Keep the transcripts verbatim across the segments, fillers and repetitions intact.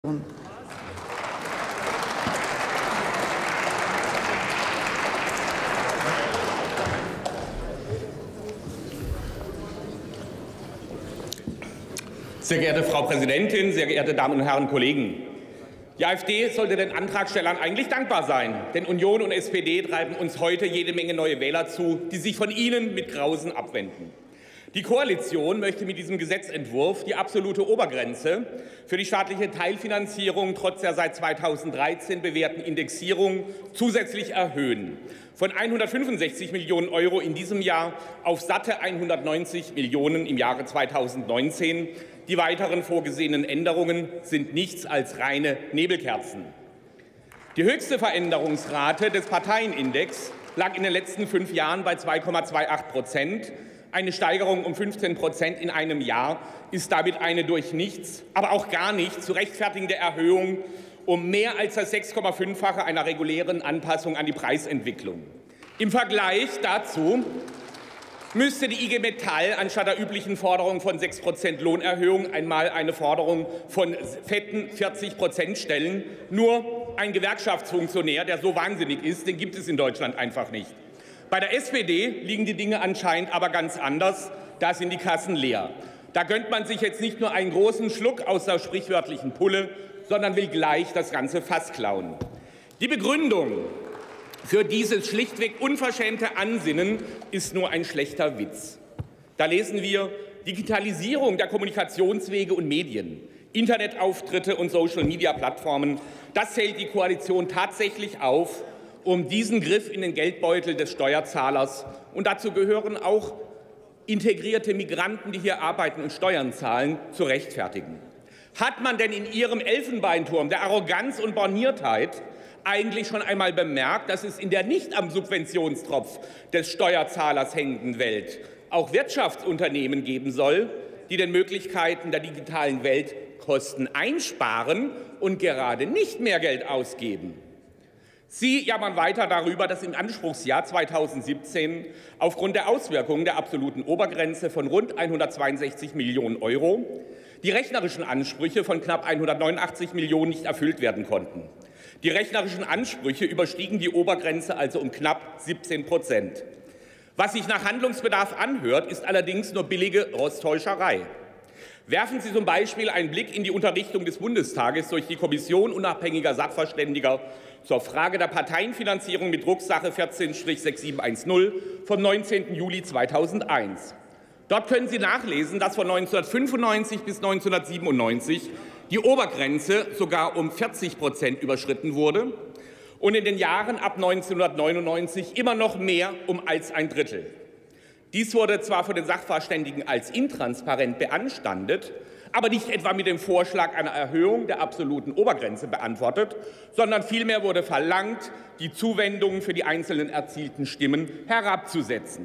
Sehr geehrte Frau Präsidentin, sehr geehrte Damen und Herren Kollegen! Die AfD sollte den Antragstellern eigentlich dankbar sein, denn Union und S P D treiben uns heute jede Menge neue Wähler zu, die sich von ihnen mit Grausen abwenden. Die Koalition möchte mit diesem Gesetzentwurf die absolute Obergrenze für die staatliche Teilfinanzierung trotz der seit zweitausenddreizehn bewährten Indexierung zusätzlich erhöhen, von hundertfünfundsechzig Millionen Euro in diesem Jahr auf satte hundertneunzig Millionen im Jahre zweitausendneunzehn. Die weiteren vorgesehenen Änderungen sind nichts als reine Nebelkerzen. Die höchste Veränderungsrate des Parteienindex lag in den letzten fünf Jahren bei zwei Komma achtundzwanzig Prozent. Eine Steigerung um fünfzehn Prozent in einem Jahr ist damit eine durch nichts, aber auch gar nicht zu rechtfertigende Erhöhung um mehr als das sechs Komma fünffache einer regulären Anpassung an die Preisentwicklung. Im Vergleich dazu müsste die I G Metall anstatt der üblichen Forderung von sechs Prozent Lohnerhöhung einmal eine Forderung von fetten vierzig Prozent stellen. Nur ein Gewerkschaftsfunktionär, der so wahnsinnig ist, den gibt es in Deutschland einfach nicht. Bei der S P D liegen die Dinge anscheinend aber ganz anders. Da sind die Kassen leer. Da gönnt man sich jetzt nicht nur einen großen Schluck aus der sprichwörtlichen Pulle, sondern will gleich das ganze Fass klauen. Die Begründung für dieses schlichtweg unverschämte Ansinnen ist nur ein schlechter Witz. Da lesen wir: Digitalisierung der Kommunikationswege und Medien, Internetauftritte und Social-Media-Plattformen. Das zählt die Koalition tatsächlich auf, um diesen Griff in den Geldbeutel des Steuerzahlers, und dazu gehören auch integrierte Migranten, die hier arbeiten und Steuern zahlen, zu rechtfertigen. Hat man denn in Ihrem Elfenbeinturm der Arroganz und Borniertheit eigentlich schon einmal bemerkt, dass es in der nicht am Subventionstropf des Steuerzahlers hängenden Welt auch Wirtschaftsunternehmen geben soll, die den Möglichkeiten der digitalen Welt Kosten einsparen und gerade nicht mehr Geld ausgeben? Sie jammern weiter darüber, dass im Anspruchsjahr zweitausendsiebzehn aufgrund der Auswirkungen der absoluten Obergrenze von rund hundertzweiundsechzig Millionen Euro die rechnerischen Ansprüche von knapp hundertneunundachtzig Millionen nicht erfüllt werden konnten. Die rechnerischen Ansprüche überstiegen die Obergrenze also um knapp siebzehn Prozent. Was sich nach Handlungsbedarf anhört, ist allerdings nur billige Rostäuscherei. Werfen Sie zum Beispiel einen Blick in die Unterrichtung des Bundestages durch die Kommission unabhängiger Sachverständiger zur Frage der Parteienfinanzierung mit Drucksache vierzehn sechs sieben eins null vom neunzehnten Juli zweitausendeins. Dort können Sie nachlesen, dass von neunzehnhundertfünfundneunzig bis neunzehnhundertsiebenundneunzig die Obergrenze sogar um vierzig Prozent überschritten wurde und in den Jahren ab neunzehnhundertneunundneunzig immer noch mehr um als ein Drittel. Dies wurde zwar von den Sachverständigen als intransparent beanstandet, aber nicht etwa mit dem Vorschlag einer Erhöhung der absoluten Obergrenze beantwortet, sondern vielmehr wurde verlangt, die Zuwendungen für die einzelnen erzielten Stimmen herabzusetzen.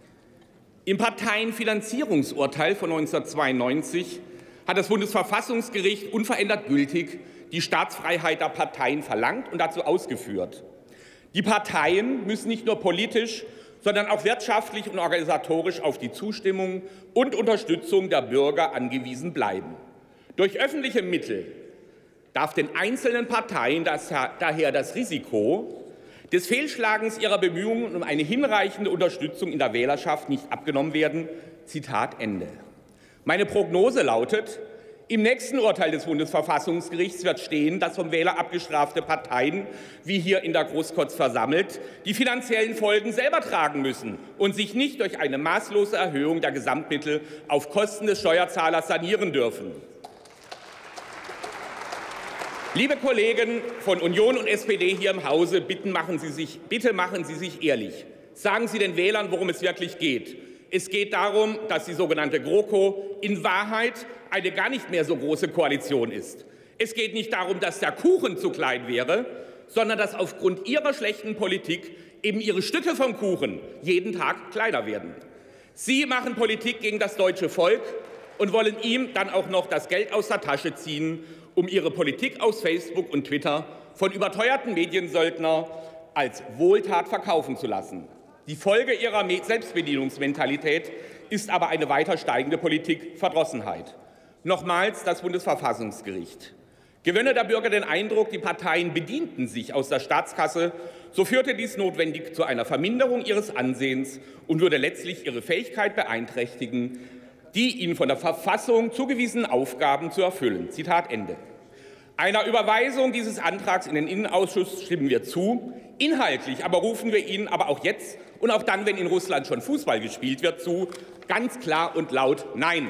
Im Parteienfinanzierungsurteil von neunzehnhundertzweiundneunzig hat das Bundesverfassungsgericht unverändert gültig die Staatsfreiheit der Parteien verlangt und dazu ausgeführt. Die Parteien müssen nicht nur politisch, sondern auch wirtschaftlich und organisatorisch auf die Zustimmung und Unterstützung der Bürger angewiesen bleiben. Durch öffentliche Mittel darf den einzelnen Parteien das, daher das Risiko des Fehlschlagens ihrer Bemühungen um eine hinreichende Unterstützung in der Wählerschaft nicht abgenommen werden. Zitat Ende. Meine Prognose lautet: Im nächsten Urteil des Bundesverfassungsgerichts wird stehen, dass vom Wähler abgestrafte Parteien, wie hier in der Großkotz versammelt, die finanziellen Folgen selber tragen müssen und sich nicht durch eine maßlose Erhöhung der Gesamtmittel auf Kosten des Steuerzahlers sanieren dürfen. Liebe Kollegen von Union und S P D hier im Hause, bitte machen Sie sich, bitte machen Sie sich ehrlich. Sagen Sie den Wählern, worum es wirklich geht. Es geht darum, dass die sogenannte GroKo in Wahrheit eine gar nicht mehr so große Koalition ist. Es geht nicht darum, dass der Kuchen zu klein wäre, sondern dass aufgrund Ihrer schlechten Politik eben Ihre Stücke vom Kuchen jeden Tag kleiner werden. Sie machen Politik gegen das deutsche Volk und wollen ihm dann auch noch das Geld aus der Tasche ziehen, um Ihre Politik aus Facebook und Twitter von überteuerten Mediensöldner als Wohltat verkaufen zu lassen. Die Folge Ihrer Selbstbedienungsmentalität ist aber eine weiter steigende Politikverdrossenheit. Nochmals das Bundesverfassungsgericht. Gewönne der Bürger den Eindruck, die Parteien bedienten sich aus der Staatskasse, so führte dies notwendig zu einer Verminderung ihres Ansehens und würde letztlich ihre Fähigkeit beeinträchtigen, die ihnen von der Verfassung zugewiesenen Aufgaben zu erfüllen. Zitat Ende. Einer Überweisung dieses Antrags in den Innenausschuss stimmen wir zu. Inhaltlich aber rufen wir Ihnen aber auch jetzt und auch dann, wenn in Russland schon Fußball gespielt wird, zu, ganz klar und laut Nein.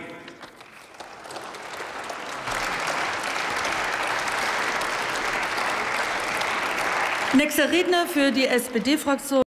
Nächster Redner für die S P D-Fraktion.